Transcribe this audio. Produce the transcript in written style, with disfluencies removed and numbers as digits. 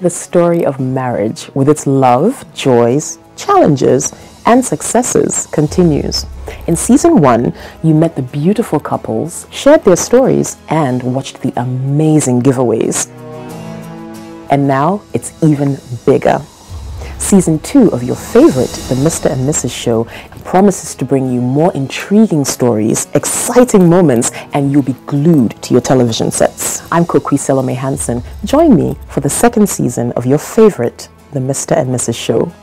The story of marriage, with its love, joys, challenges, and successes, continues. In season 1, you met the beautiful couples, shared their stories, and watched the amazing giveaways. And now it's even bigger. Season 2 of your favorite, The Mr. and Mrs. Show, promises to bring you more intriguing stories, exciting moments, and you'll be glued to your television sets. I'm Kokui Selormy. Join me for the second season of your favorite, The Mr. and Mrs. Show.